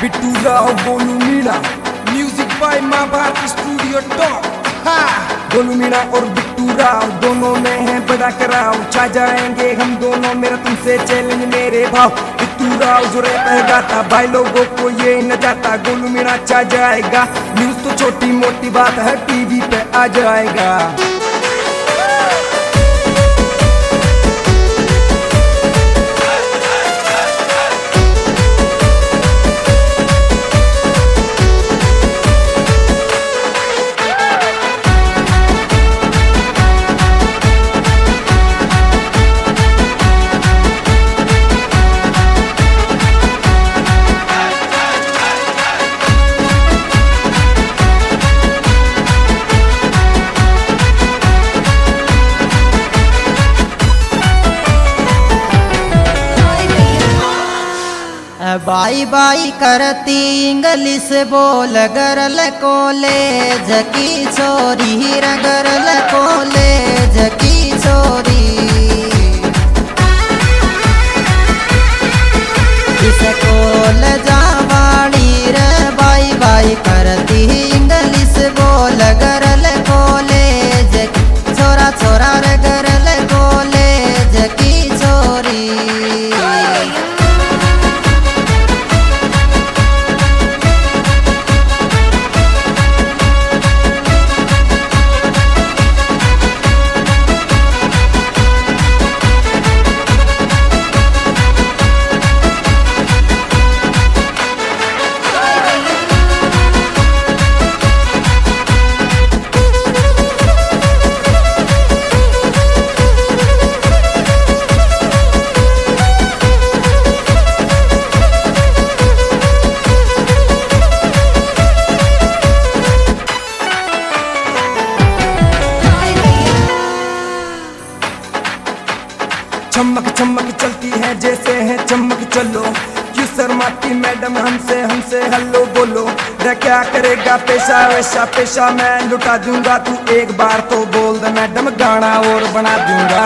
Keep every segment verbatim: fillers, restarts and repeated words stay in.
Bittu Rao Golu Meena, music by Maa Bharti studio top. Golu Meena और बिट्टू राव दोनों में है बड़ा कराव, छा जाएंगे हम दोनों, मेरा तुमसे चैलेंज मेरे भाव। बिट्टू राव जो रहता है गाता, भाई लोगों को ये न जाता, गोलू मीणा छा जाएगा। न्यूज तो छोटी मोटी बात है, टीवी पे आ जाएगा। बाई बाई करती इंग्लिश बोल गरल कॉलेज की छोरी, गरल कॉलेज की छोरी। इस कॉलेज वाली रे बाई बाई करती इंग्लिश बोल गरल कॉलेज की छोरा, छोरा रे गरल कॉलेज की छोरी। चमक चमक चलती है जैसे है चमक चलो, क्यों शर्माती मैडम हमसे, हमसे हेलो बोलो। रे क्या करेगा पेशा वैसा पेशा मैं लुटा दूंगा, तू एक बार तो बोल दे मैडम, गाना और बना दूंगा।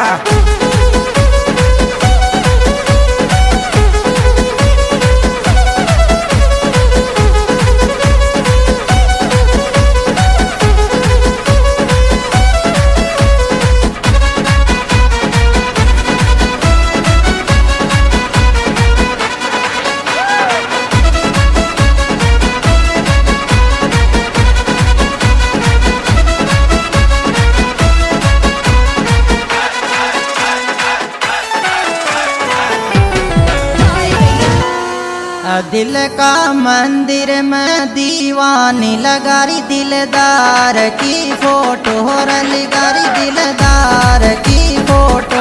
दिल का मंदिर में दीवानी लगारी, दिलदार की फोटो लगारी, दिलदार की फोटो।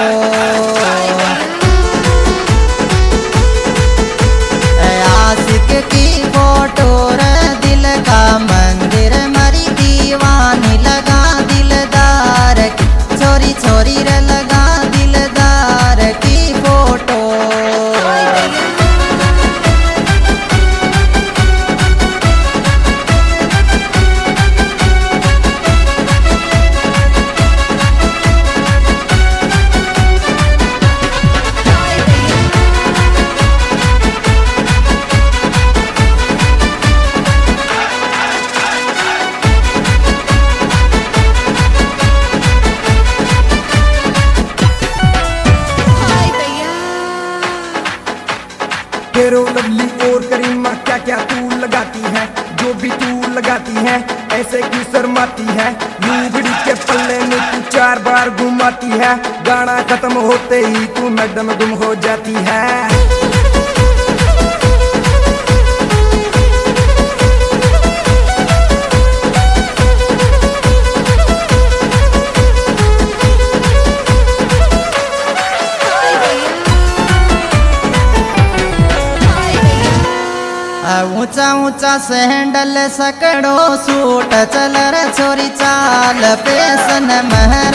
आशिक की फोटो रे दिल का मंदिर मरी दीवानी लगा, दिलदार की छोरी, छोरी रे लगा दिलदार की फोटो। हेरो लवली और करीमा क्या क्या तू लगाती है, जो भी तू लगाती है ऐसे क्यों शर्माती है। लूगड़ी के पल्ले में तू चार बार घुमाती है, गाना खत्म होते ही तू मैडम गुम हो जाती है। ऊंचा ऊंचा सैंडल सकड़ो सूट चल रे छोरी चाल पेशन महर